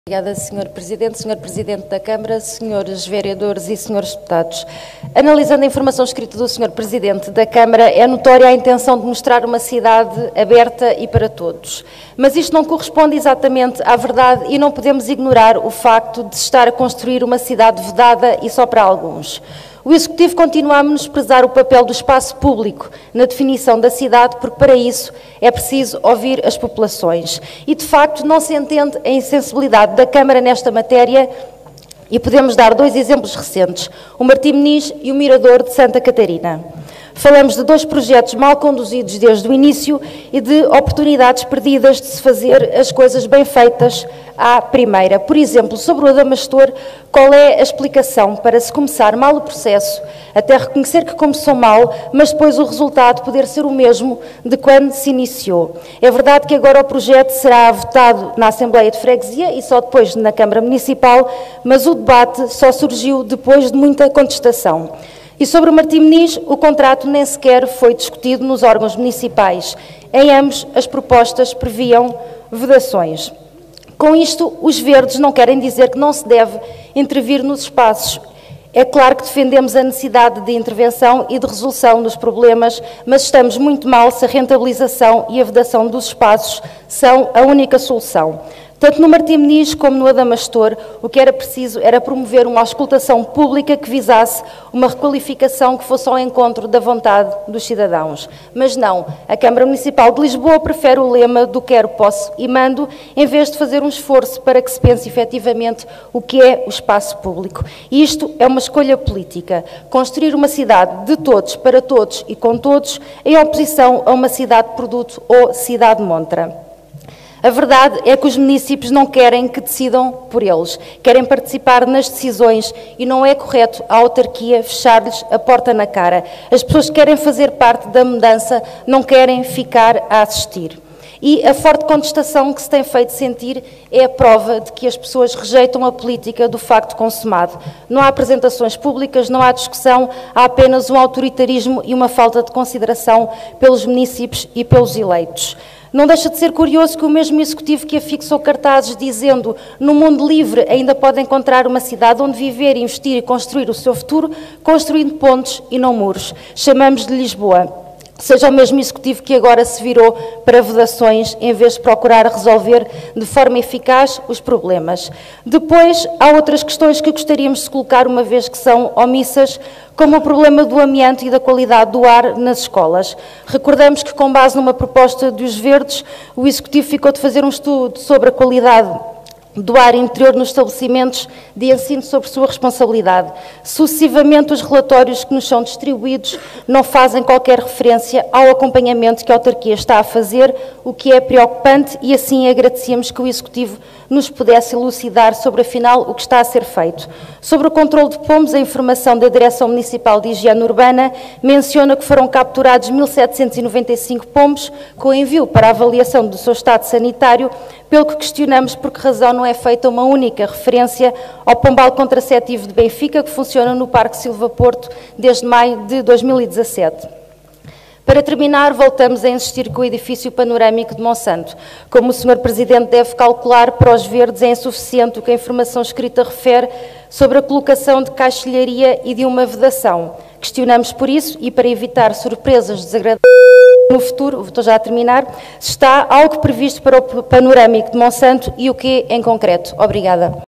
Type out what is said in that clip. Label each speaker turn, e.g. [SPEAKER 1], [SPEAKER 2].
[SPEAKER 1] Obrigada, Sr. Presidente, Sr. Presidente da Câmara, Srs. Vereadores e Srs. Deputados. Analisando a informação escrita do Sr. Presidente da Câmara, é notória a intenção de mostrar uma cidade aberta e para todos. Mas isto não corresponde exatamente à verdade e não podemos ignorar o facto de se estar a construir uma cidade vedada e só para alguns. O Executivo continua a menosprezar o papel do espaço público na definição da cidade, porque para isso é preciso ouvir as populações. E, de facto, não se entende a insensibilidade da Câmara nesta matéria e podemos dar dois exemplos recentes, o Martim Moniz e o Mirador de Santa Catarina. Falamos de dois projetos mal conduzidos desde o início e de oportunidades perdidas de se fazer as coisas bem feitas à primeira. Por exemplo, sobre o Adamastor, qual é a explicação para se começar mal o processo, até reconhecer que começou mal, mas depois o resultado poder ser o mesmo de quando se iniciou? É verdade que agora o projeto será votado na Assembleia de Freguesia e só depois na Câmara Municipal, mas o debate só surgiu depois de muita contestação. E sobre o Martim Moniz, o contrato nem sequer foi discutido nos órgãos municipais. Em ambos, as propostas previam vedações. Com isto, os verdes não querem dizer que não se deve intervir nos espaços. É claro que defendemos a necessidade de intervenção e de resolução dos problemas, mas estamos muito mal se a rentabilização e a vedação dos espaços são a única solução. Tanto no Martim Moniz como no Adamastor, o que era preciso era promover uma auscultação pública que visasse uma requalificação que fosse ao encontro da vontade dos cidadãos. Mas não, a Câmara Municipal de Lisboa prefere o lema do quero, posso e mando, em vez de fazer um esforço para que se pense efetivamente o que é o espaço público. E isto é uma escolha política, construir uma cidade de todos, para todos e com todos, em oposição a uma cidade-produto ou cidade-montra. A verdade é que os municípios não querem que decidam por eles, querem participar nas decisões e não é correto a autarquia fechar-lhes a porta na cara. As pessoas querem fazer parte da mudança, não querem ficar a assistir. E a forte contestação que se tem feito sentir é a prova de que as pessoas rejeitam a política do facto consumado. Não há apresentações públicas, não há discussão, há apenas um autoritarismo e uma falta de consideração pelos municípios e pelos eleitos. Não deixa de ser curioso que o mesmo Executivo que afixou cartazes dizendo no mundo livre ainda pode encontrar uma cidade onde viver, investir e construir o seu futuro, construindo pontes e não muros. Chamamos de Lisboa. Seja o mesmo Executivo que agora se virou para vedações em vez de procurar resolver de forma eficaz os problemas. Depois, há outras questões que gostaríamos de colocar, uma vez que são omissas, como o problema do amianto e da qualidade do ar nas escolas. Recordamos que, com base numa proposta dos Verdes, o Executivo ficou de fazer um estudo sobre a qualidade do ar interior nos estabelecimentos de ensino sob sua responsabilidade. Sucessivamente, os relatórios que nos são distribuídos não fazem qualquer referência ao acompanhamento que a autarquia está a fazer, o que é preocupante e assim agradecemos que o Executivo nos pudesse elucidar sobre, afinal, o que está a ser feito. Sobre o controle de pombos, a informação da Direção Municipal de Higiene Urbana menciona que foram capturados 1.795 pombos com envio para a avaliação do seu estado sanitário, pelo que questionamos por que razão não é feita uma única referência ao pombal contraceptivo de Benfica, que funciona no Parque Silva Porto desde maio de 2017. Para terminar, voltamos a insistir que o edifício panorâmico de Monsanto, como o Sr. Presidente deve calcular, para os verdes é insuficiente o que a informação escrita refere sobre a colocação de caixilharia e de uma vedação. Questionamos por isso, e para evitar surpresas desagradáveis no futuro, estou já a terminar, se está algo previsto para o panorâmico de Monsanto e o que em concreto. Obrigada.